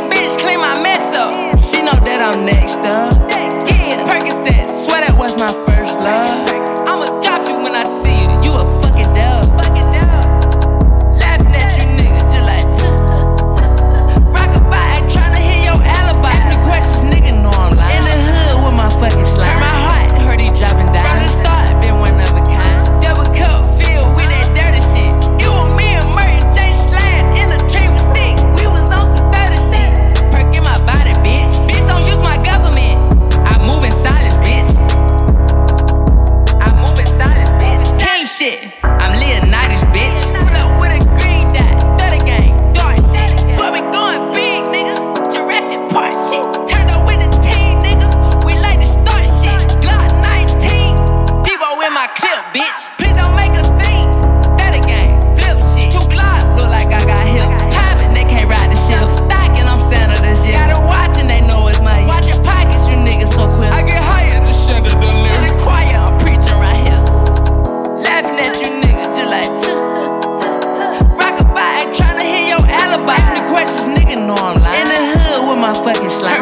bitch clean my mess up. She know that I'm next up. Yeah, Percocet, swear that was my first love. I'ma drop you when I see you, you a fucking dub. Laughing at you niggas, just like rockabye, ain't tryna hear your alibi. Any questions, nigga know I'm lying. In the hood with my fucking slime. Hurt my heart, heard he dropping down. From the start, been one of a kind. Double cup filled with that dirty shit. It was me and Merton J. Slide in the tree with stick. We was on some 30 shit. Perk in my body, bitch. Bitch, don't use my government. I move in silence, bitch. I move in silence, bitch. King shit. I'm Leonidas, bitch. Pull up with a green dot. 30 gang, dark shit. Swear we going big, nigga. Jurassic Park shit. Turned up with the team, nigga. We like to start shit. Glock 19. Debo in my clip, bitch. Please don't make a scene. 30 gang, flip shit. 2 Glock, look like I got hips. Poppin', they can't ride the shit. Stocking, I'm Santa this year. Got 'em watching, they know it's my year. Watch your pockets, you niggas so quick. I get higher than Shunda the lyric. In the choir, I'm preaching right here. Laughing at you niggas, just like rockabye, ain't tryna hear your alibi. Any questions, nigga know I'm lying. In the hood with my fucking slime.